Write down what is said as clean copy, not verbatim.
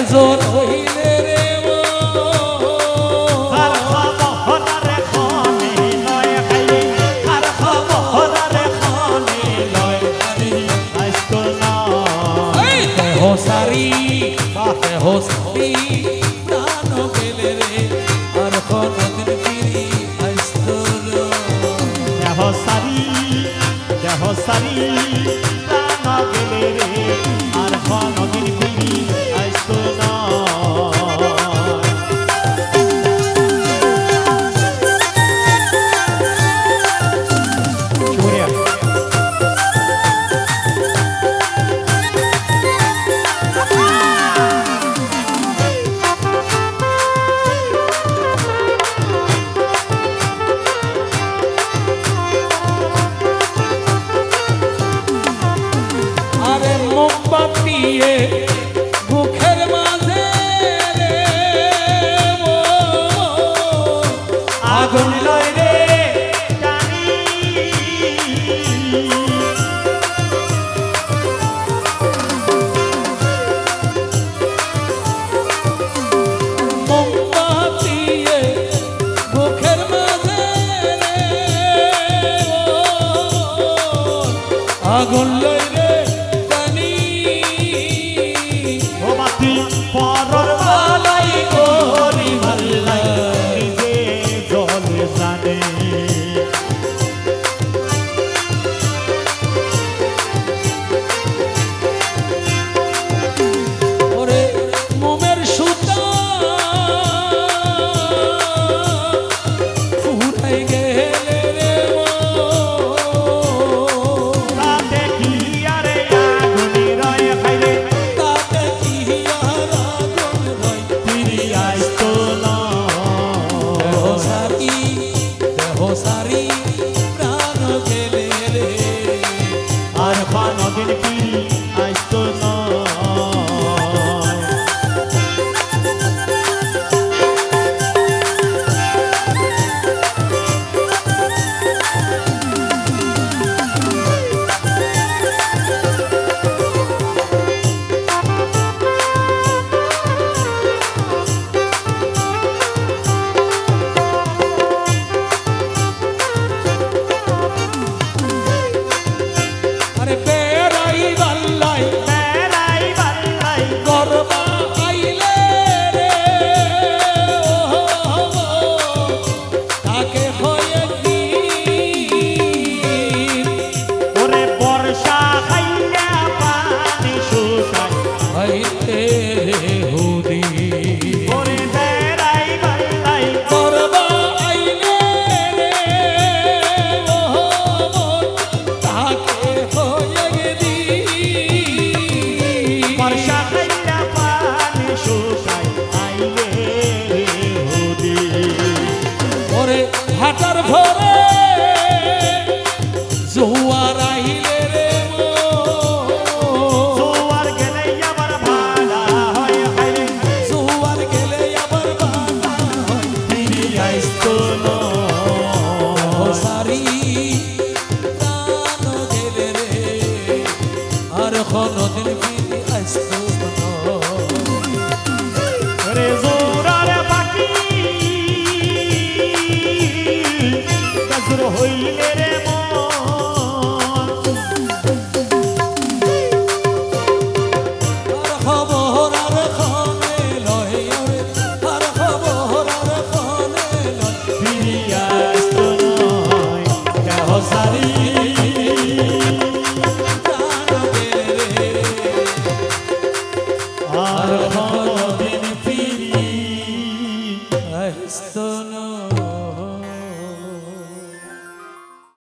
বেজন হইলে রে আর খবরে খনে লয় খালি আর খবরে খনে লয় খালি আজকো না দেহ সারি প্রাণ গেলে রে আর কোনদিন ফিরি আসতো না দেহ সারি প্রাণ গেলে রে আর কোনদিন ফিরি আসতো না বুকের মাঝে রে আগুন লয় রে জানি মোমবাতি বুকের মাঝে রে আগুন